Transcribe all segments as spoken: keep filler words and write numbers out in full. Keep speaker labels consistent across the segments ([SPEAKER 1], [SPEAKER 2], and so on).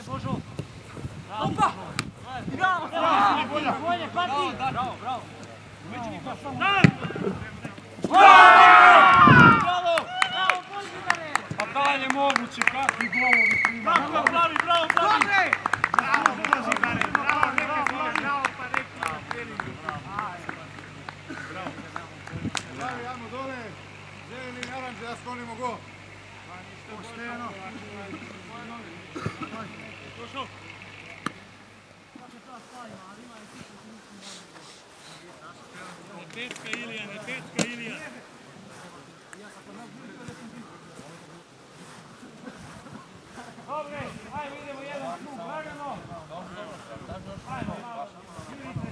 [SPEAKER 1] Božo! Bravo,
[SPEAKER 2] Opa!
[SPEAKER 1] Bravo!
[SPEAKER 2] Bravo!
[SPEAKER 1] Bolje, bolje, hvatni!
[SPEAKER 2] Bravo, bravo!
[SPEAKER 1] Bravo! Bravo, Božidare!
[SPEAKER 3] Pa da li je moguće, kakvi golovi prima?
[SPEAKER 1] Bravo, pravi, bravo, pravi!
[SPEAKER 2] Dobre!
[SPEAKER 3] Bravo, Božidare, bravo, neke svoje bravo, pa neki na treningu.
[SPEAKER 4] Stavi jamo dole, zeleni i naranđe, da sklonimo go. Pošteno.
[SPEAKER 1] Došao! Petka Ilija, ne petka Ilija! Dobre, ajmo idemo jedan krug, lagano! Ajmo, malo, Jurice!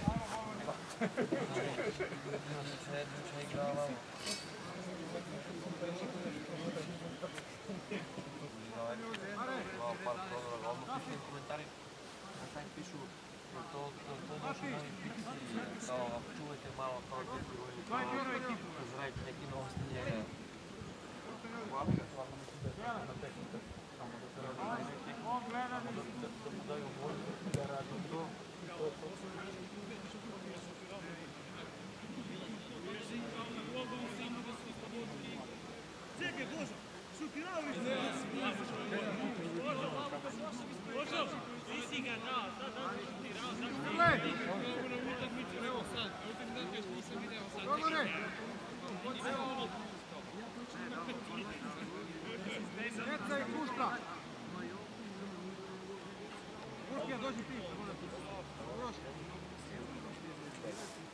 [SPEAKER 5] Čuvajte malo kao djetljivo ili kao zrajte neki novosti njega.
[SPEAKER 4] Djeca i pušta. Puškija, dođi ti. Još.